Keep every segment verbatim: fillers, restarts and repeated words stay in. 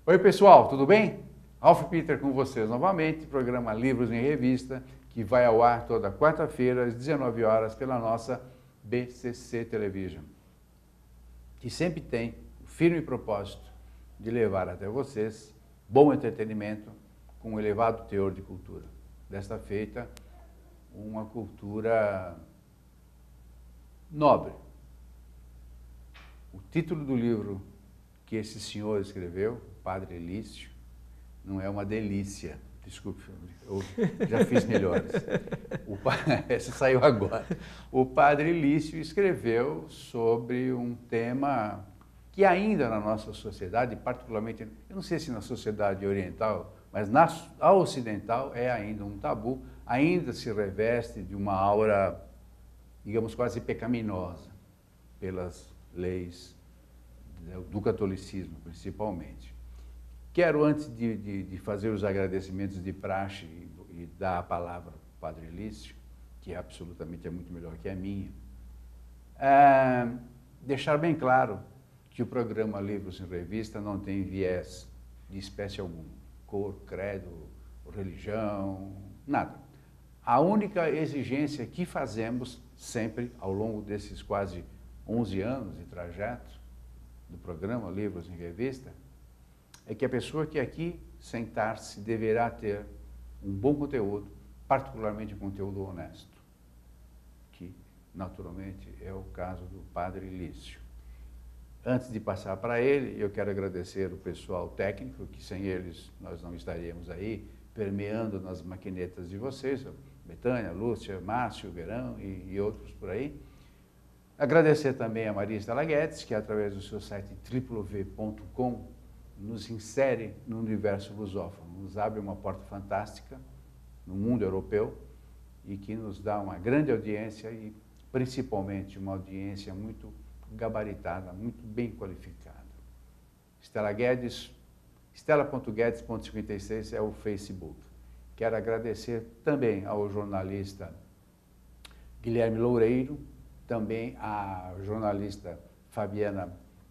Oi pessoal, tudo bem? Ralph Peter com vocês novamente, programa Livros em Revista, que vai ao ar toda quarta-feira às dezenove horas pela nossa B C C Television, que sempre tem o firme propósito de levar até vocês bom entretenimento com um elevado teor de cultura. Desta feita, uma cultura nobre. O título do livro que esse senhor escreveu, Padre Lício, não é uma delícia. Desculpe, eu já fiz melhores. O, essa saiu agora. O Padre Lício escreveu sobre um tema que ainda na nossa sociedade, particularmente, eu não sei se na sociedade oriental, mas na a ocidental é ainda um tabu, ainda se reveste de uma aura, digamos, quase pecaminosa, pelas leis do catolicismo, principalmente. Quero, antes de, de, de fazer os agradecimentos de praxe e, e dar a palavra ao Padre Lício, que absolutamente é muito melhor que a minha, é, deixar bem claro que o programa Livros em Revista não tem viés de espécie alguma, cor, credo, religião, nada. A única exigência que fazemos sempre, ao longo desses quase onze anos de trajeto do programa Livros em Revista, é que a pessoa que aqui sentar-se deverá ter um bom conteúdo, particularmente um conteúdo honesto, que naturalmente é o caso do Padre Lício. Antes de passar para ele, eu quero agradecer o pessoal técnico, que sem eles nós não estaríamos aí permeando nas maquinetas de vocês, Betânia, Lúcia, Márcio, Verão e, e outros por aí. Agradecer também a Maria Estela Guedes, que através do seu site w w w ponto com nos insere no universo lusófono, nos abre uma porta fantástica no mundo europeu e que nos dá uma grande audiência e principalmente uma audiência muito gabaritada, muito bem qualificada. Estela Guedes, estela ponto guedes ponto cinquenta e seis é o Facebook. Quero agradecer também ao jornalista Guilherme Loureiro, também à jornalista Fabiana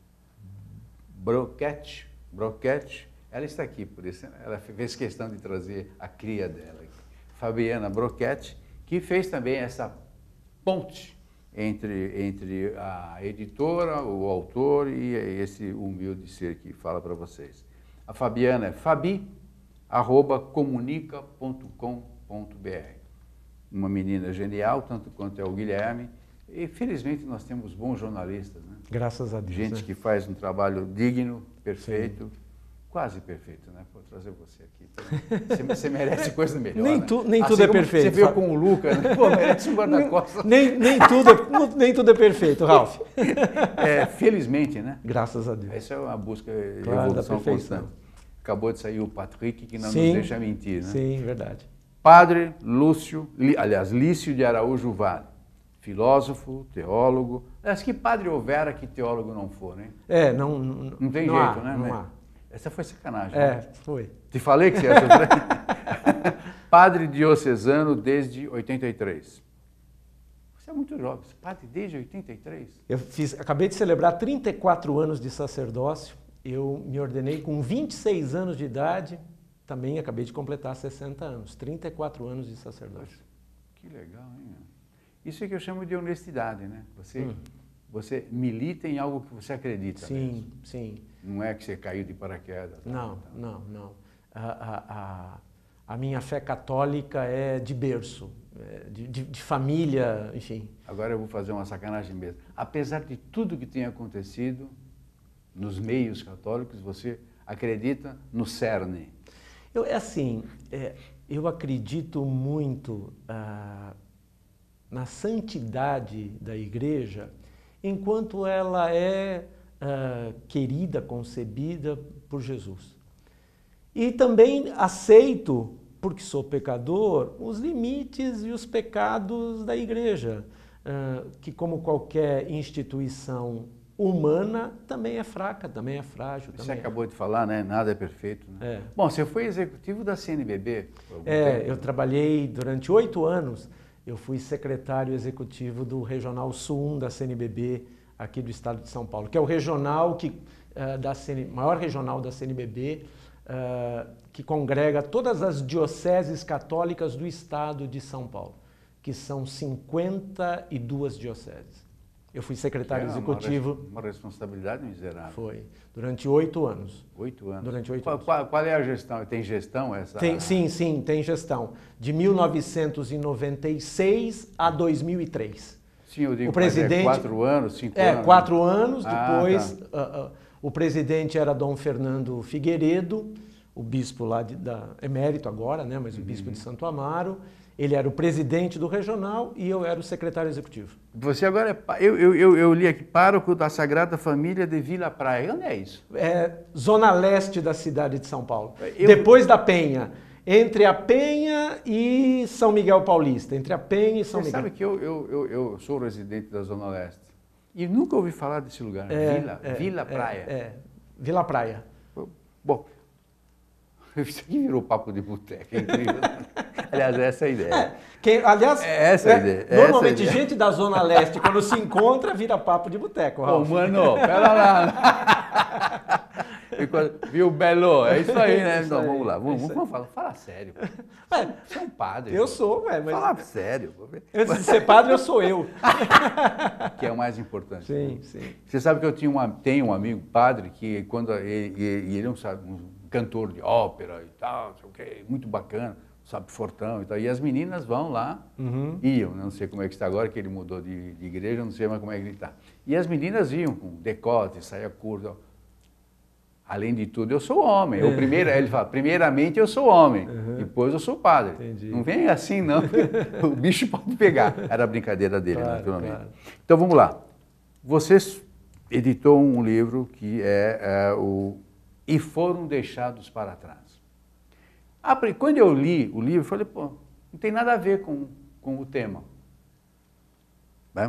Broquete, Broquete, ela está aqui, por isso ela fez questão de trazer a cria dela, Fabiana Broquete, que fez também essa ponte entre, entre a editora, o autor e esse humilde ser que fala para vocês. A Fabiana é fabi arroba comunica ponto com ponto br. Uma menina genial, tanto quanto é o Guilherme, e felizmente nós temos bons jornalistas, né? Graças a Deus. Gente né? que faz um trabalho digno, perfeito, Sim. quase perfeito, né? Vou trazer você aqui. Você, você merece coisa melhor. Nem, né? tu, nem assim tudo é perfeito. Você veio com o Luca, né? Pô, merece um guarda-costas. Nem, nem, tudo é, nem tudo é perfeito, Ralph. É, felizmente, né? Graças a Deus. Essa é uma busca de claro, evolução constante. Acabou de sair o Patrick, que não Sim, nos deixa mentir, né? Sim, verdade. Padre Lúcio, aliás, Lício de Araújo Vale. Filósofo, teólogo. Acho que padre houvera que teólogo não for, né? É, não... Não, não tem não jeito, há, né? Não há. Essa foi sacanagem. É, né? foi. Te falei que você achou. Padre diocesano desde oitenta e três. Você é muito jovem. Padre desde oitenta e três? Eu fiz, acabei de celebrar trinta e quatro anos de sacerdócio. Eu me ordenei com vinte e seis anos de idade. Também acabei de completar sessenta anos. trinta e quatro anos de sacerdócio. Que legal, hein? Isso é que eu chamo de honestidade, né? Você, hum. você milita em algo que você acredita. Sim, mesmo. sim. Não é que você caiu de paraquedas. Não, tá, não, não. A, a, a, a minha fé católica é de berço, é de, de, de família, enfim. Agora eu vou fazer uma sacanagem mesmo. Apesar de tudo que tem acontecido nos meios católicos, você acredita no cerne? Eu, é assim, é, eu acredito muito... Ah, na santidade da igreja, enquanto ela é uh, querida, concebida por Jesus. E também aceito, porque sou pecador, os limites e os pecados da igreja, uh, que como qualquer instituição humana, também é fraca, também é frágil. Você também acabou é. de falar, né? Nada é perfeito. Né? É. Bom, você foi executivo da C N B B? É, tempo. Eu trabalhei durante oito anos. Eu fui secretário executivo do Regional Sul um da C N B B aqui do estado de São Paulo, que é o regional que uh, da C N, maior regional da C N B B, uh, que congrega todas as dioceses católicas do estado de São Paulo, que são cinquenta e duas dioceses. Eu fui secretário é executivo. Uma, res, uma responsabilidade miserável. Foi. Durante oito anos. Oito anos. Durante oito qual, anos. Qual, qual é a gestão? Tem gestão essa? Tem, sim, sim, tem gestão. De mil novecentos e noventa e seis a dois mil e três. Sim, eu digo, o presidente, é quatro anos, cinco é, anos? É, quatro anos. Ah, depois, tá. uh, uh, o presidente era Dom Fernando Figueiredo, o bispo lá de, da emérito agora, né, mas o bispo uhum. de Santo Amaro. Ele era o presidente do regional e eu era o secretário executivo. Você agora é... Eu, eu, eu, eu li aqui, pároco da Sagrada Família de Vila Praia. Onde é isso? É zona leste da cidade de São Paulo. Eu... Depois da Penha. Entre a Penha e São Miguel Paulista. Entre a Penha e São Você Miguel. sabe que eu, eu, eu, eu sou residente da Zona Leste. E nunca ouvi falar desse lugar. É, Vila, é, Vila é, Praia. É, Vila Praia. Bom, isso aqui virou papo de boteca, é incrível. Aliás, essa é a ideia. É, quem, aliás, é essa é a ideia. É normalmente essa a gente da Zona Leste, quando se encontra, vira papo de boteco. Ô, mano, pera lá. Viu, Belo? É isso aí, né? Isso Então, aí, vamos lá, vamos, é vamos falar, fala sério. É, você é um padre. Eu sou, ué, mas... Fala sério. Antes de ser padre, eu sou eu. Que é o mais importante. Sim, né? sim. Você sabe que eu tinha uma, tenho um amigo padre que, quando ele, ele, ele é um, um cantor de ópera e tal, não sei o quê, muito bacana, sabe, fortão e tal. E as meninas vão lá, uhum. iam, não sei como é que está agora, que ele mudou de, de igreja, não sei mais como é que ele está. E as meninas iam com decote, saia curta. Além de tudo, eu sou homem. Eu, primeiro, ele fala, primeiramente eu sou homem, uhum. depois eu sou padre. Entendi. Não vem assim, não, o bicho pode pegar. Era a brincadeira dele, claro, naturalmente. Claro. Então, vamos lá. Você editou um livro que é, é o E Foram Deixados para Trás. Quando eu li o livro, eu falei, pô, não tem nada a ver com, com o tema. Né?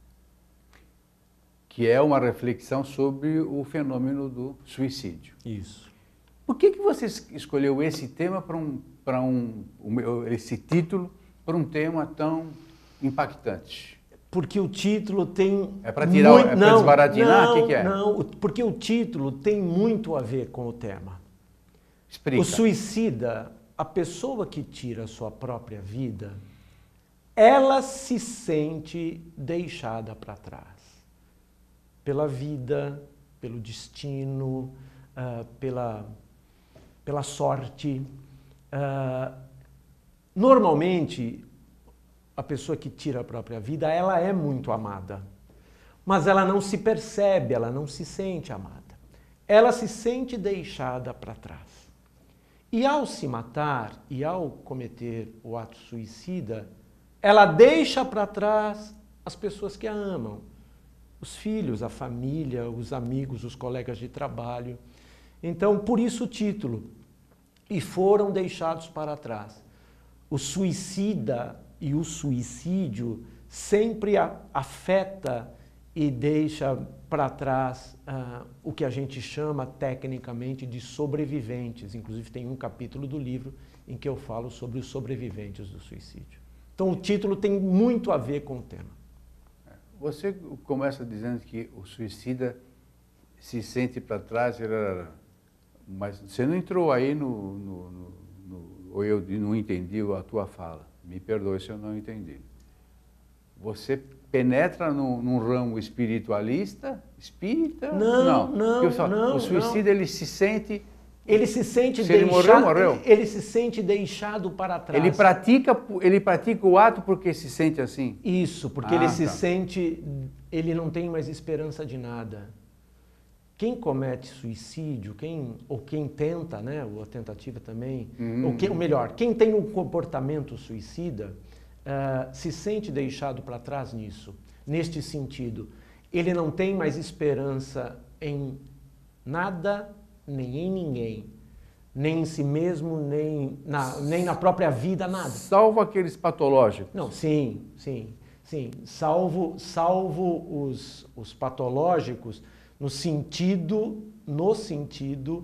Que é uma reflexão sobre o fenômeno do suicídio. Isso. Por que, que você escolheu esse tema para um, para um, esse título para um tema tão impactante? Porque o título tem... É para tirar, muito... é para desbaratinar? Não, o que, que é? Não, porque o título tem muito a ver com o tema. Explica. O suicida, a pessoa que tira a sua própria vida, ela se sente deixada para trás. Pela vida, pelo destino, uh, pela, pela sorte. Uh, normalmente, a pessoa que tira a própria vida, ela é muito amada, mas ela não se percebe, ela não se sente amada. Ela se sente deixada para trás. E ao se matar e ao cometer o ato suicida, ela deixa para trás as pessoas que a amam. Os filhos, a família, os amigos, os colegas de trabalho. Então, por isso o título. E foram deixados para trás. O suicida e o suicídio sempre afeta e deixa para trás uh, o que a gente chama tecnicamente de sobreviventes. Inclusive tem um capítulo do livro em que eu falo sobre os sobreviventes do suicídio. Então o título tem muito a ver com o tema. Você começa dizendo que o suicida se sente para trás, mas você não entrou aí no, no, no, no... ou eu não entendi a tua fala. Me perdoe se eu não entendi. Você penetra num, num ramo espiritualista? Espírita? Não, não, não. Falo, não o suicida, não. ele se sente... Ele se sente se deixado, ele morreu, morreu. Ele, ele se sente deixado para trás. Ele pratica, ele pratica o ato porque se sente assim? Isso, porque ah, ele se tá. sente, ele não tem mais esperança de nada. Quem comete suicídio, quem, ou quem tenta, né, ou a tentativa também, hum. ou, que, ou melhor, quem tem um comportamento suicida, uh, se sente deixado para trás nisso, neste sentido. Ele não tem mais esperança em nada, nem em ninguém, nem em si mesmo, nem na, nem na própria vida, nada. Salvo aqueles patológicos. Não, sim, sim, sim. Salvo, salvo os, os patológicos no sentido, no sentido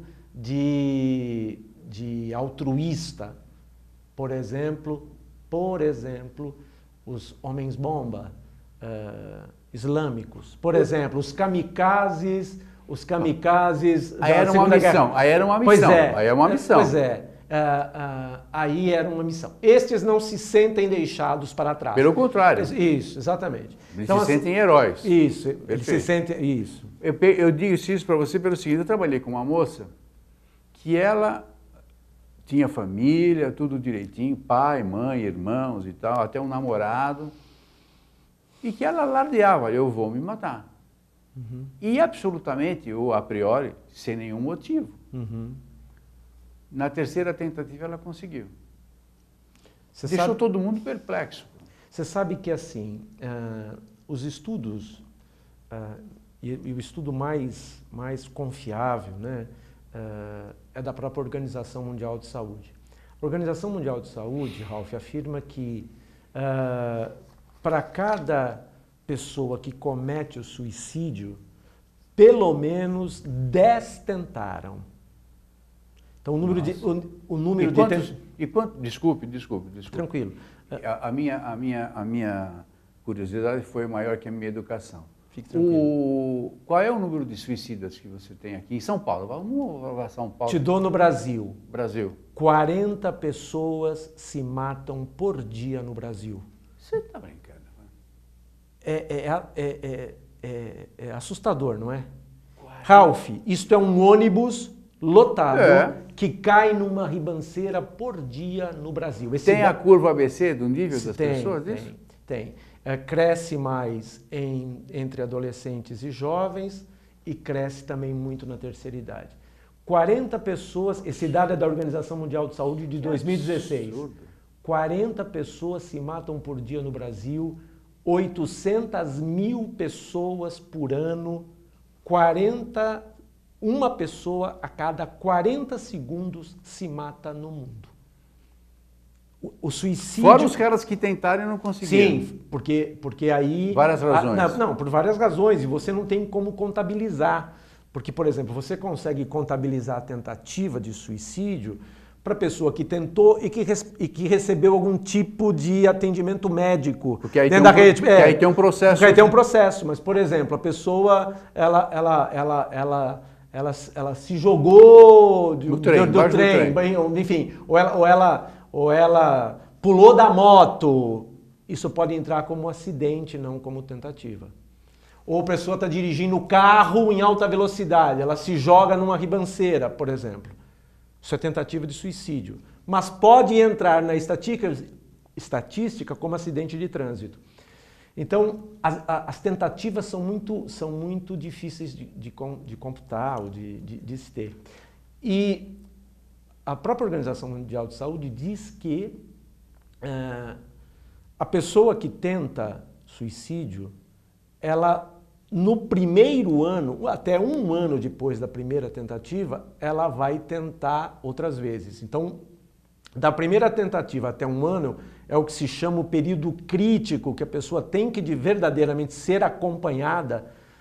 de, de altruísta. Por exemplo, por exemplo, os homens-bomba uh, islâmicos. Por exemplo, os kamikazes os kamikazes Aí da era uma Segunda missão, Guerra. aí era uma Pois missão, é, aí é uma missão. Pois é, ah, ah, aí era uma missão. Estes não se sentem deixados para trás. Pelo contrário. Isso, exatamente. Eles Então, se assim, sentem heróis. Isso, eles se Perfeito. sentem, isso. Eu, pe- eu digo isso para você pelo seguinte, eu trabalhei com uma moça que ela tinha família, tudo direitinho, pai, mãe, irmãos e tal, até um namorado, e que ela alardeava, eu vou me matar. Uhum. E absolutamente, ou a priori, sem nenhum motivo. Uhum. Na terceira tentativa ela conseguiu. Você Deixou sabe, todo mundo perplexo. você sabe que assim, ah, os estudos, ah, e, e o estudo mais, mais confiável, né, ah, é da própria Organização Mundial de Saúde. A Organização Mundial de Saúde, Ralph, afirma que ah, para cada pessoa que comete o suicídio, pelo menos dez tentaram. Então o número Nossa. de o, o número E quantos, de ten- e quanto, desculpe, desculpe, desculpe. tranquilo. A, a minha, a, minha, a minha curiosidade foi maior que a minha educação. Fique tranquilo. O, qual é o número de suicidas que você tem aqui em São Paulo? Vamos para São Paulo, Te dou no Brasil. Brasil. quarenta pessoas se matam por dia no Brasil. Você está brincando? É, é, é, é, é, é assustador, não é? Ralph, isto é um ônibus lotado É. que cai numa ribanceira por dia no Brasil. Esse Tem a da- curva A B C do nível das tem, pessoas? tem, Isso? tem. É, cresce mais em, entre adolescentes e jovens e cresce também muito na terceira idade. quarenta pessoas, esse dado é da Organização Mundial de Saúde de dois mil e dezesseis. absurdo. quarenta pessoas se matam por dia no Brasil, oitocentas mil pessoas por ano, quarenta, uma pessoa a cada quarenta segundos se mata no mundo. O, o suicídio... Fora os caras que tentaram e não conseguiram. Sim, porque, porque aí... Várias razões. Ah, não, não, por várias razões, e você não tem como contabilizar. Porque, por exemplo, você consegue contabilizar a tentativa de suicídio para a pessoa que tentou e que, res- e que recebeu algum tipo de atendimento médico. Porque aí, tem dentro um, da rede. porque aí tem um processo. Porque aí tem um processo, mas, por exemplo, a pessoa, ela, ela, ela, ela, ela, ela se jogou de- No trem, do, do embaixo do trem, trem. bem, ou, enfim, ou ela, ou, ela, ou ela pulou da moto. Isso pode entrar como acidente, não como tentativa. Ou a pessoa está dirigindo o carro em alta velocidade, ela se joga numa ribanceira, por exemplo. Isso é tentativa de suicídio. Mas pode entrar na estatística, estatística como acidente de trânsito. Então, as, as tentativas são muito, são muito difíceis de, de, de computar ou de, de, de se ter. E a própria Organização Mundial de Saúde diz que uh, a pessoa que tenta suicídio, ela, no primeiro ano, até um ano depois da primeira tentativa, ela vai tentar outras vezes. Então, da primeira tentativa até um ano é o que se chama o período crítico, que a pessoa tem que de verdadeiramente ser acompanhada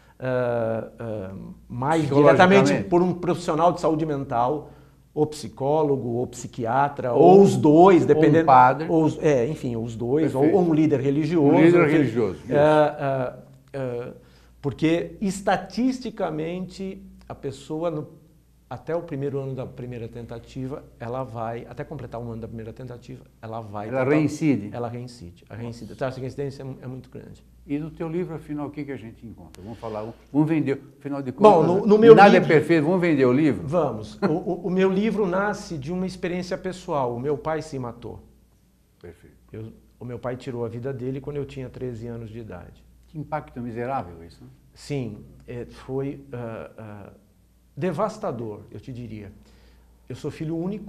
uh, uh, mais diretamente por um profissional de saúde mental, ou psicólogo, ou psiquiatra, ou, ou os dois, dependendo. Ou um padre. Ou, é, enfim, os dois, ou, ou um líder religioso. Um líder enfim, religioso. Uh, uh, uh, porque, estatisticamente, a pessoa, no, até o primeiro ano da primeira tentativa, ela vai, até completar um ano da primeira tentativa, ela vai... Ela tentar, reincide. Ela reincide. A reincide. A taxa de reincidência é, é muito grande. E no teu livro, afinal, o que, que a gente encontra? Vamos falar, vamos vender, afinal de contas, Bom, no, no meu nada livro, é perfeito, vamos vender o livro? Vamos. O, o, o meu livro nasce de uma experiência pessoal. O meu pai se matou. Perfeito. Eu, o meu pai tirou a vida dele quando eu tinha treze anos de idade. Que impacto miserável isso, né? Sim, é, foi uh, uh, devastador, eu te diria. Eu sou filho único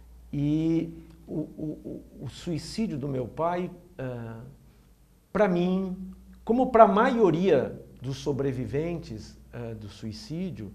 e o, o, o suicídio do meu pai, uh, para mim, como para a maioria dos sobreviventes uh, do suicídio,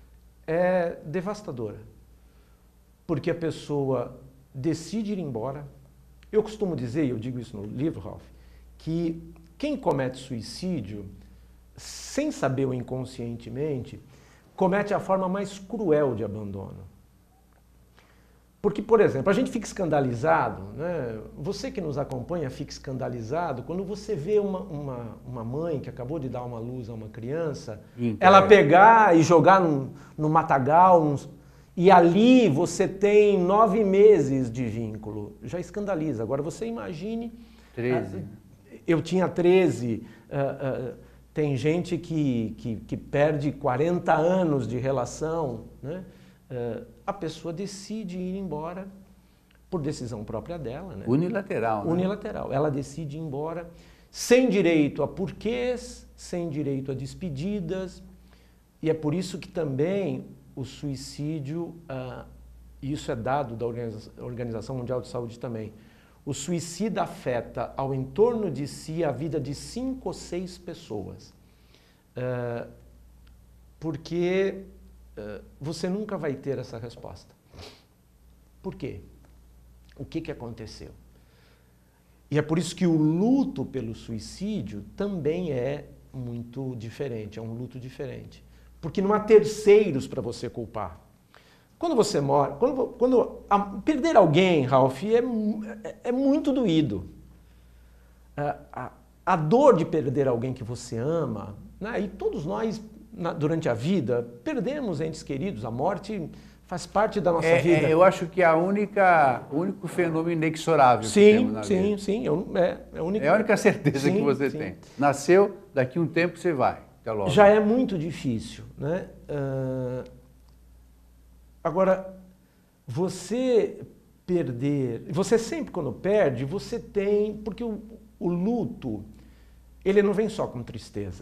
é devastadora. Porque a pessoa decide ir embora. Eu costumo dizer, eu digo isso no livro, Ralph, que quem comete suicídio, sem saber ou inconscientemente, comete a forma mais cruel de abandono. Porque, por exemplo, a gente fica escandalizado, né? Você que nos acompanha fica escandalizado quando você vê uma, uma, uma mãe que acabou de dar uma luz a uma criança, Então, ela é. pegar e jogar no, no matagal, nos, e ali você tem nove meses de vínculo. Já escandaliza. Agora você imagine... treze. Uh, eu tinha treze, uh, uh, tem gente que, que, que perde quarenta anos de relação, né? Uh, a pessoa decide ir embora por decisão própria dela. Né? Unilateral, né? Unilateral. Ela decide ir embora sem direito a porquês, sem direito a despedidas. E é por isso que também o suicídio, uh, isso é dado da Organização Mundial de Saúde também, o suicídio afeta ao entorno de si a vida de cinco ou seis pessoas. Uh, porque... Uh, você nunca vai ter essa resposta. Por quê? O que, que aconteceu? E é por isso que o luto pelo suicídio também é muito diferente, é um luto diferente. Porque não há terceiros para você culpar. Quando você morre, quando, quando a, perder alguém, Ralph, é, é, é muito doído. A, a, a dor de perder alguém que você ama, né, e todos nós... Na, durante a vida, perdemos entes queridos, a morte faz parte da nossa é, vida. É, eu acho que é a única, o único fenômeno inexorável sim, que temos na sim, vida. Sim, sim, é, é, a única... é a única certeza sim, que você sim. tem. Nasceu, daqui a um tempo você vai. Até logo. Já é muito difícil, né? Uh, agora, você perder... Você sempre, quando perde, você tem... Porque o, o luto, ele não vem só com tristeza.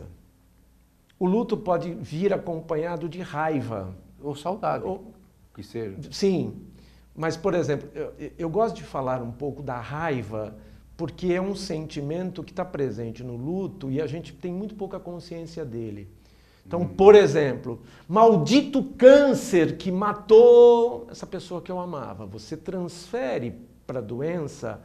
O luto pode vir acompanhado de raiva. Ou saudade, ou, que seja. Sim, mas, por exemplo, eu, eu gosto de falar um pouco da raiva, porque é um sentimento que está presente no luto e a gente tem muito pouca consciência dele. Então, hum. por exemplo, maldito câncer que matou essa pessoa que eu amava. Você transfere para a doença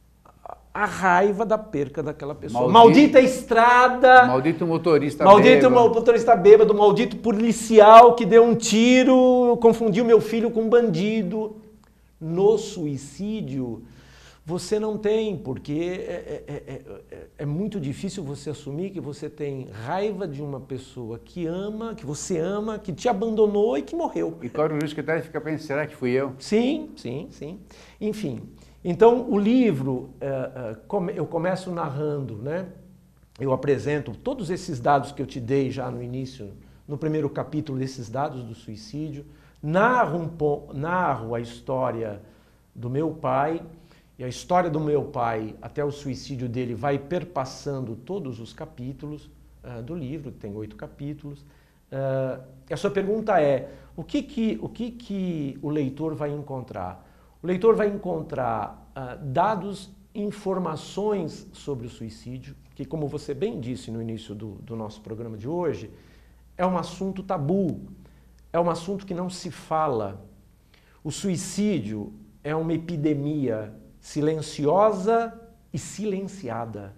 a raiva da perca daquela pessoa. Maldito, maldita estrada. Maldito motorista maldito bêbado. Maldito motorista bêbado, maldito policial que deu um tiro, confundiu meu filho com um bandido. No suicídio, você não tem, porque é, é, é, é, é muito difícil você assumir que você tem raiva de uma pessoa que ama, que você ama, que te abandonou e que morreu. E corre o risco que até fica pensando, será que fui eu? Sim, sim, sim. Enfim... Então, o livro, eu começo narrando, né? Eu apresento todos esses dados que eu te dei já no início, no primeiro capítulo desses dados do suicídio, narro, um, narro a história do meu pai, e a história do meu pai até o suicídio dele vai perpassando todos os capítulos uh, do livro, que tem oito capítulos. Uh, a sua pergunta é, o que que, o que que o leitor vai encontrar? O leitor vai encontrar uh, dados, informações sobre o suicídio, que, como você bem disse no início do, do nosso programa de hoje, é um assunto tabu, é um assunto que não se fala. O suicídio é uma epidemia silenciosa e silenciada.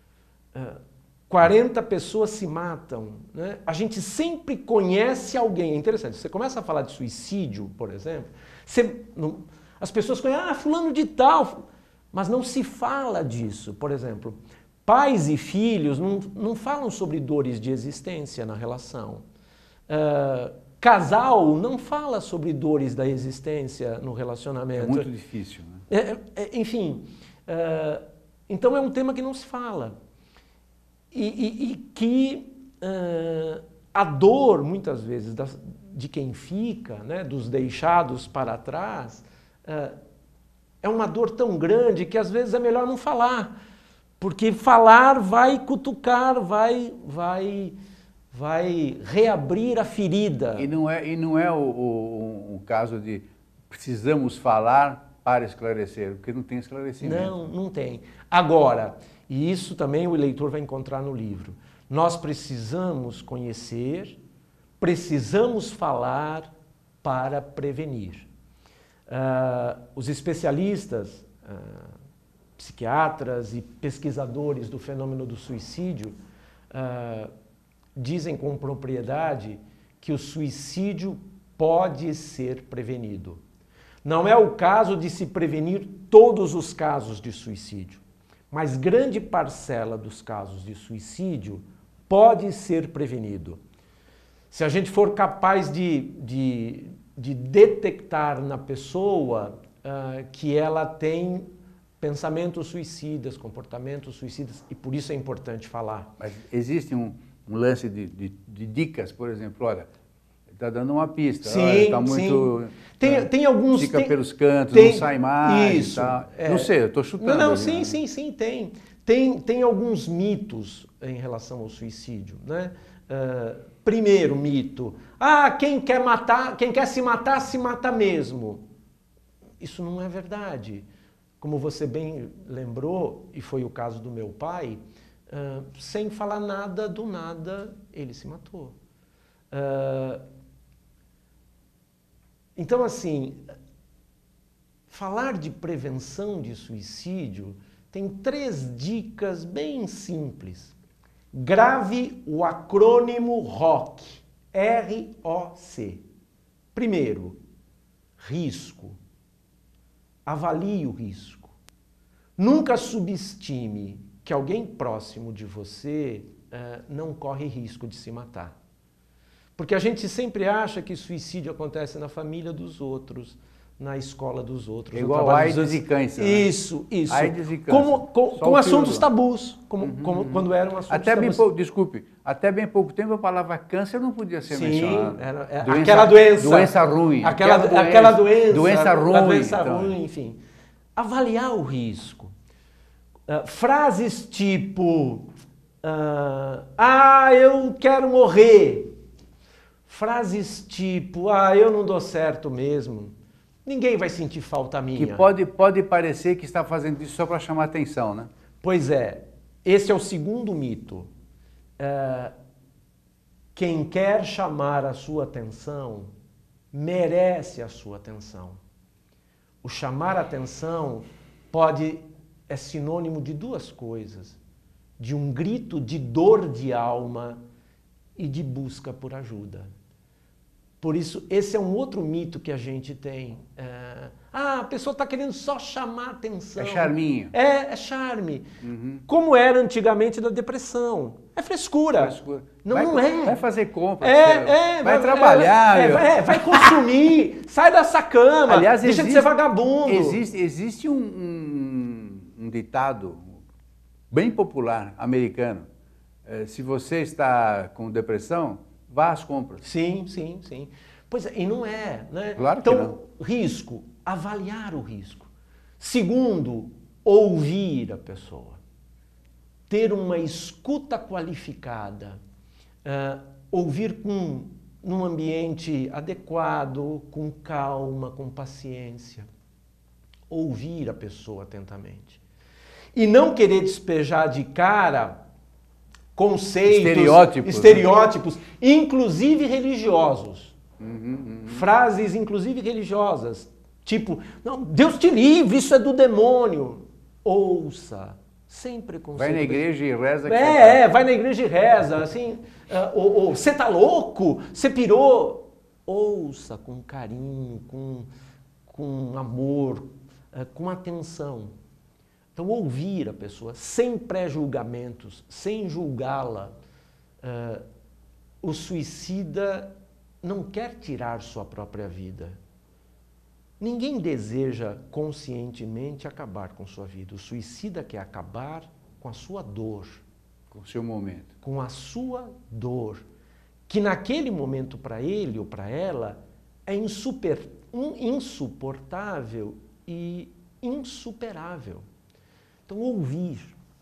Uh, quarenta pessoas se matam, né? A gente sempre conhece alguém. É interessante, você começa a falar de suicídio, por exemplo, você... Não, as pessoas conhecem, ah, fulano de tal, mas não se fala disso. Por exemplo, pais e filhos não, não falam sobre dores de existência na relação. Uh, casal não fala sobre dores da existência no relacionamento. É muito difícil, né? É, é, enfim, uh, então é um tema que não se fala. E, e, e que uh, a dor, muitas vezes, das, de quem fica, né, dos deixados para trás, é uma dor tão grande que às vezes é melhor não falar, porque falar vai cutucar, vai, vai, vai reabrir a ferida. E não é, e não é o, o, o caso de precisamos falar para esclarecer, porque não tem esclarecimento. Não, não tem. Agora, e isso também o leitor vai encontrar no livro, nós precisamos conhecer, precisamos falar para prevenir. Uh, os especialistas, uh, psiquiatras e pesquisadores do fenômeno do suicídio uh, dizem com propriedade que o suicídio pode ser prevenido. Não é o caso de se prevenir todos os casos de suicídio, mas grande parcela dos casos de suicídio pode ser prevenido. Se a gente for capaz de, de, de detectar na pessoa uh, que ela tem pensamentos suicidas, comportamentos suicidas, e por isso é importante falar. Mas existe um, um lance de, de, de dicas, por exemplo, olha, está dando uma pista, sim, está muito... Sim. Tem, tem alguns... Fica tem, pelos cantos, tem, não sai mais. Isso. Tá. É, não sei, eu estou chutando. Não, não, ali, sim, né? sim, sim, tem. tem. Tem alguns mitos em relação ao suicídio, né? Uh, primeiro mito, ah, quem quer matar, quem quer se matar, se mata mesmo. Isso não é verdade. Como você bem lembrou, e foi o caso do meu pai, uh, sem falar nada do nada, ele se matou. Uh, então, assim, falar de prevenção de suicídio tem três dicas bem simples. Grave o acrônimo ROC, R O C. Primeiro, risco. Avalie o risco. Nunca subestime que alguém próximo de você uh, não corre risco de se matar. Porque a gente sempre acha que suicídio acontece na família dos outros, na escola dos outros. É igual AIDS e câncer. Isso, né? Isso. AIDS e câncer. Como, com, com assuntos do... tabus, como, uhum, como, uhum. quando eram assuntos até tabus. Bem pouco, desculpe, até bem pouco tempo a palavra câncer não podia ser Sim, mencionada. Era, era, doença, aquela doença. Doença ruim. Aquela, aquela doença. Aquela doença, doença ruim. A doença então. ruim, enfim. Avaliar o risco. Uh, frases tipo, uh, ah, eu quero morrer. Frases tipo, ah, eu não dou certo mesmo. Ninguém vai sentir falta minha. Que pode, pode parecer que está fazendo isso só para chamar atenção, né? Pois é, esse é o segundo mito. Uh, quem quer chamar a sua atenção, merece a sua atenção. O chamar a atenção pode, é sinônimo de duas coisas. De um grito de dor de alma e de busca por ajuda. Por isso, esse é um outro mito que a gente tem. É, ah, a pessoa está querendo só chamar atenção. É charminho. É, é charme. Uhum. Como era antigamente da depressão. É frescura. frescura. Não, vai, não é. Vai fazer compra. É, é, vai, vai vai trabalhar. É, vai, é, vai consumir. Sai dessa cama. Aliás, deixa existe, de ser vagabundo. Existe, existe um, um, um ditado bem popular americano. É, se você está com depressão, vá às compras. Sim, sim, sim. Pois é, e não é, né? Claro então, que não. Risco, avaliar o risco. Segundo, ouvir a pessoa. Ter uma escuta qualificada. Uh, ouvir com, num ambiente adequado, com calma, com paciência. Ouvir a pessoa atentamente. E não querer despejar de cara conceitos, estereótipos, estereótipos né? Inclusive religiosos. Uhum, uhum. Frases, inclusive religiosas. Tipo, não, Deus te livre, isso é do demônio. Ouça, sem preconceito. Vai na igreja e reza. Que é, você tá... é, vai na igreja e reza. Assim, uh, ou, ou, você tá louco? Você pirou? Ouça com carinho, com, com amor, uh, com atenção. Então, ouvir a pessoa sem pré-julgamentos, sem julgá-la. Uh, o suicida não quer tirar sua própria vida. Ninguém deseja conscientemente acabar com sua vida. O suicida quer acabar com a sua dor. Com o seu momento. Com a sua dor. Que naquele momento para ele ou para ela é insuper, insuportável e insuperável. Então, ouvir.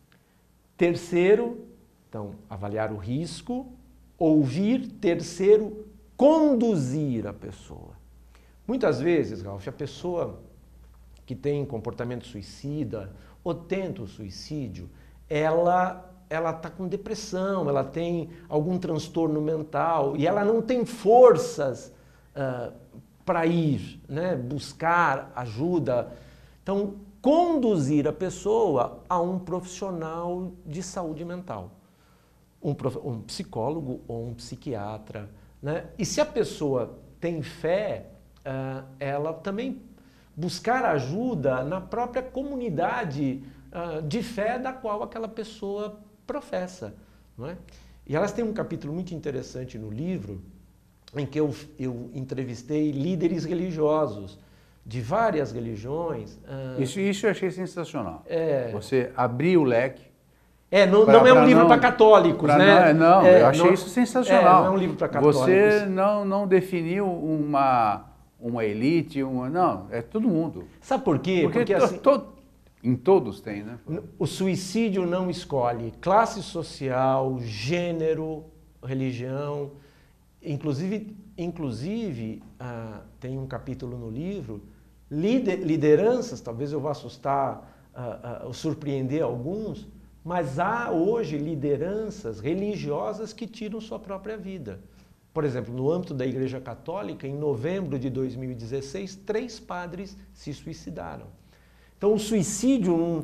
Terceiro, então, avaliar o risco. Ouvir. Terceiro, conduzir a pessoa. Muitas vezes, Ralf, a pessoa que tem comportamento suicida ou tenta o suicídio, ela ela está com depressão, ela tem algum transtorno mental e ela não tem forças uh, para ir, né, buscar ajuda. Então, conduzir a pessoa a um profissional de saúde mental, um, prof, um psicólogo ou um psiquiatra, né? E se a pessoa tem fé, uh, ela também buscar ajuda na própria comunidade uh, de fé da qual aquela pessoa professa. Não é? E elas têm um capítulo muito interessante no livro, em que eu, eu entrevistei líderes religiosos de várias religiões. Uh, isso, isso eu achei sensacional. É, Você abriu o leque. É, não, pra, não é um livro não, para católicos, pra né? Não, não é, eu achei não, isso sensacional. É, não é um livro para católicos. Você não, não definiu uma, uma elite, uma, não, é todo mundo. Sabe por quê? Porque, Porque to, assim, to, em todos tem, né? O suicídio não escolhe classe social, gênero, religião. Inclusive, inclusive ah, tem um capítulo no livro, lider, lideranças, talvez eu vá assustar ah, ah, ou surpreender alguns, mas há hoje lideranças religiosas que tiram sua própria vida. Por exemplo, no âmbito da Igreja Católica, em novembro de dois mil e dezesseis, três padres se suicidaram. Então o suicídio não,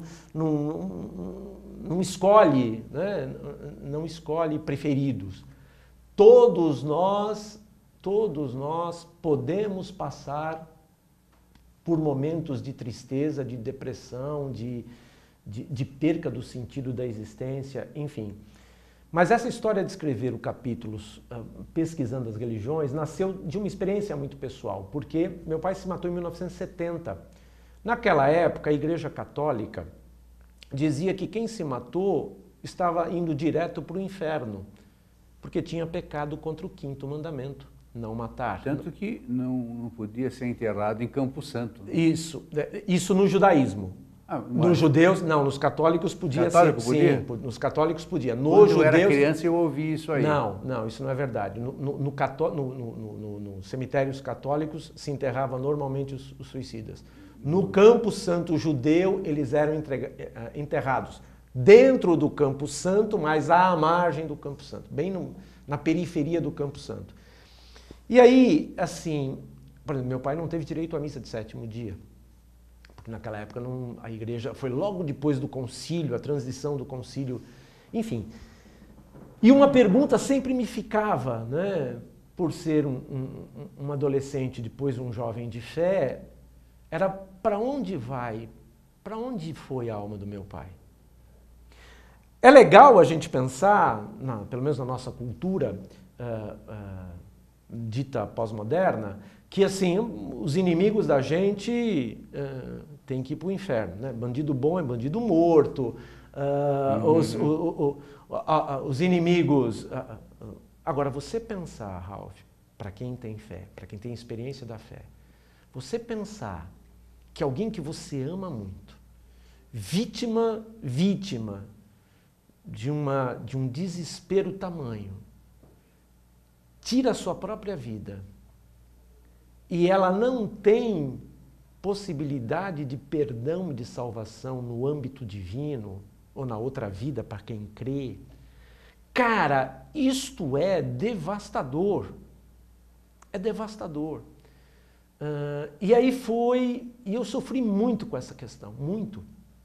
não, não escolhe, né? Não escolhe preferidos. Todos nós, todos nós podemos passar por momentos de tristeza, de depressão, de, de, de perca do sentido da existência, enfim. Mas essa história de escrever o capítulo uh, Pesquisando as Religiões nasceu de uma experiência muito pessoal, porque meu pai se matou em mil novecentos e setenta. Naquela época, a Igreja Católica dizia que quem se matou estava indo direto para o inferno, porque tinha pecado contra o quinto mandamento, não matar. Tanto que não, não podia ser enterrado em Campo Santo. Isso, isso no judaísmo. Ah, nos judeus, não, nos católicos podia Católico ser. podia? Sim, nos católicos podia. Nos Quando judeus, eu era criança eu ouvi isso aí. Não, não, isso não é verdade. No, no, no, cató... no, no, no, no cemitérios católicos se enterrava normalmente os, os suicidas. No Campo Santo judeu, eles eram entrega... enterrados dentro do Campo Santo, mas à margem do Campo Santo, bem no, na periferia do Campo Santo. E aí, assim, por exemplo, meu pai não teve direito à missa de sétimo dia. Porque naquela época não, a igreja foi logo depois do concílio, a transição do concílio, enfim. E uma pergunta sempre me ficava, né, por ser um, um, um adolescente, depois um jovem de fé, era para onde vai, para onde foi a alma do meu pai? É legal a gente pensar, na, pelo menos na nossa cultura uh, uh, dita pós-moderna, que assim, os inimigos da gente uh, têm que ir para o inferno. Né? Bandido bom é bandido morto, uh, uhum. os, o, o, o, a, a, os inimigos... Uh, uh. Agora, você pensar, Ralph, para quem tem fé, para quem tem experiência da fé, você pensar que alguém que você ama muito, vítima, vítima de, uma, de um desespero tamanho, tira a sua própria vida e ela não tem possibilidade de perdão e de salvação no âmbito divino ou na outra vida para quem crê, cara, isto é devastador. É devastador. Uh, e aí foi, e eu sofri muito com essa questão, muito.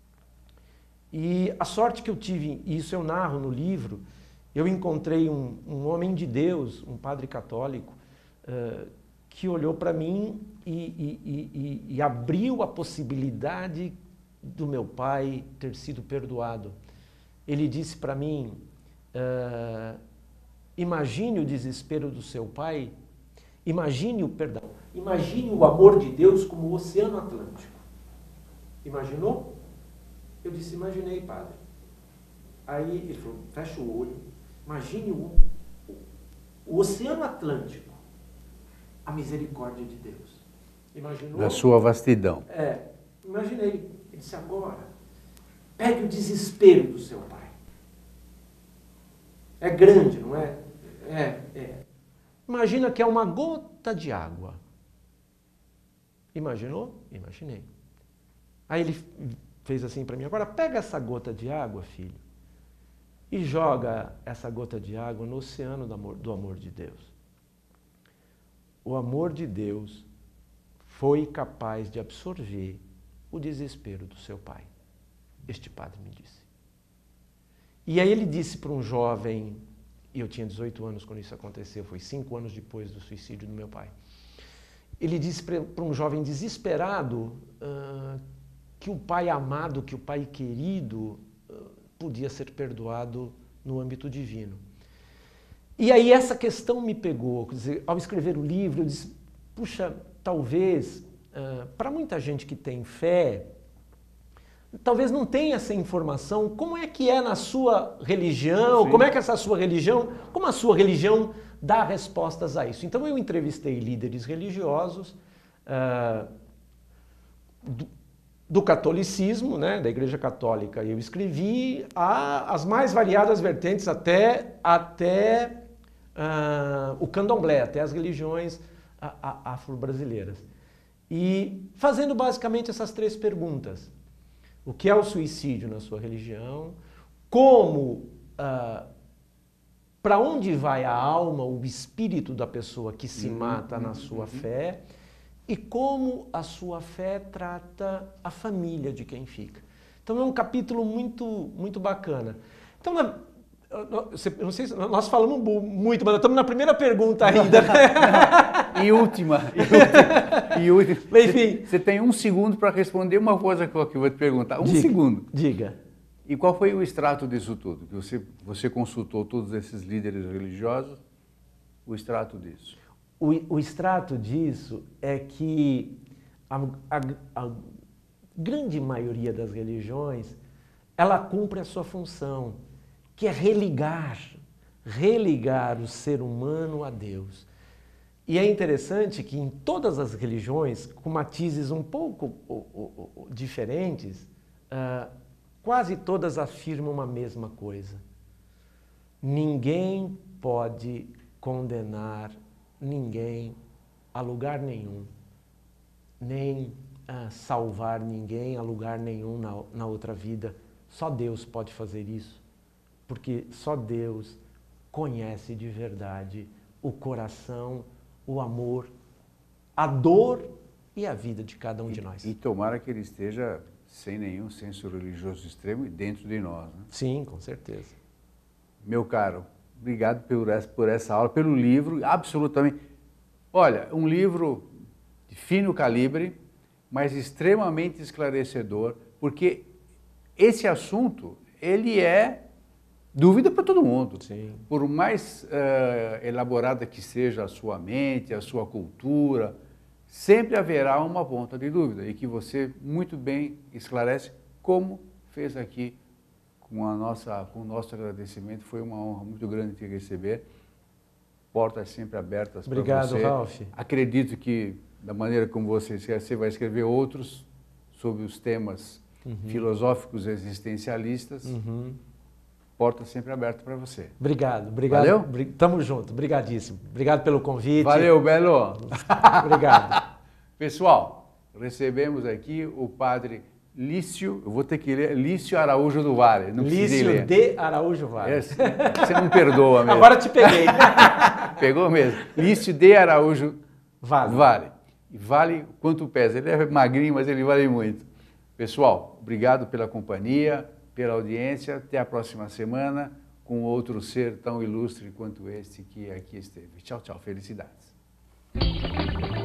E a sorte que eu tive, e isso eu narro no livro, eu encontrei um, um homem de Deus, um padre católico, uh, que olhou para mim e, e, e, e abriu a possibilidade do meu pai ter sido perdoado. Ele disse para mim, uh, imagine o desespero do seu pai, imagine o perdão, imagine o amor de Deus como o Oceano Atlântico. Imaginou? Eu disse, imaginei, padre. Aí ele falou, fecha o olho, imagine o, o, o Oceano Atlântico, a misericórdia de Deus. Imaginou? Da sua vastidão. É, imaginei. Ele disse, agora, pegue o desespero do seu pai. É grande, não é? É, é. Imagina que é uma gota de água. Imaginou? Imaginei. Aí ele fez assim para mim, agora pega essa gota de água, filho, e joga essa gota de água no oceano do amor, do amor de Deus. O amor de Deus foi capaz de absorver o desespero do seu pai. Este padre me disse. E aí ele disse para um jovem, e eu tinha dezoito anos quando isso aconteceu, foi cinco anos depois do suicídio do meu pai. ele disse para um jovem desesperado uh, que o pai amado, que o pai querido uh, podia ser perdoado no âmbito divino. E aí essa questão me pegou, quer dizer, ao escrever o livro, eu disse, puxa, talvez, uh, para muita gente que tem fé, talvez não tenha essa informação, como é que é na sua religião, Sim. como é que essa sua religião, como a sua religião dá respostas a isso. Então eu entrevistei líderes religiosos uh, do, do catolicismo, né, da Igreja Católica, eu escrevi a, as mais variadas vertentes até, até uh, o candomblé, até as religiões afro-brasileiras. E fazendo basicamente essas três perguntas. O que é o suicídio na sua religião? Como, uh, para onde vai a alma, o espírito da pessoa que se mata uhum, na sua uhum. fé? E como a sua fé trata a família de quem fica. Então é um capítulo muito, muito bacana. Então, na, eu não sei se nós falamos muito, mas estamos na primeira pergunta ainda. E última. E última, e última. Enfim. Você tem um segundo para responder uma coisa que eu vou te perguntar. Um diga, segundo. Diga. E qual foi o extrato disso tudo? Que você, você consultou todos esses líderes religiosos, o extrato disso? O, o extrato disso é que a, a, a grande maioria das religiões, ela cumpre a sua função, que é religar, religar o ser humano a Deus. E é interessante que em todas as religiões, com matizes um pouco o, o, o, diferentes, uh, quase todas afirmam a mesma coisa. Ninguém pode condenar ninguém a lugar nenhum, nem uh, salvar ninguém a lugar nenhum na, na outra vida. Só Deus pode fazer isso, porque só Deus conhece de verdade o coração, o amor, a dor e a vida de cada um e, de nós. E tomara que ele esteja sem nenhum senso religioso extremo e dentro de nós. Né? Sim, com certeza. Meu caro, obrigado por essa, por essa aula, pelo livro, absolutamente. Olha, um livro de fino calibre, mas extremamente esclarecedor, porque esse assunto, ele é dúvida para todo mundo. Sim. Por mais uh, elaborada que seja a sua mente, a sua cultura, sempre haverá uma ponta de dúvida e que você muito bem esclarece, como fez aqui com, a nossa, com o nosso agradecimento. Foi uma honra muito grande te receber. Portas sempre abertas para você. Obrigado, Ralph. Acredito que, da maneira como você escreve, você vai escrever outros sobre os temas uhum. filosóficos existencialistas. Uhum. Porta sempre aberta para você. Obrigado, obrigado. Valeu? Tamo junto, obrigadíssimo. Obrigado pelo convite. Valeu, Belo. Obrigado. Pessoal, recebemos aqui o padre Lício, eu vou ter que ler, Lício Araújo do Vale. Não Lício ler. de Araújo Vale. Esse, você não perdoa mesmo. Agora te peguei. Pegou mesmo. Lício de Araújo Vale. Vale. E vale quanto pesa. Ele é magrinho, mas ele vale muito. Pessoal, obrigado pela companhia, pela audiência. Até a próxima semana com outro ser tão ilustre quanto este que aqui esteve. Tchau, tchau. Felicidades.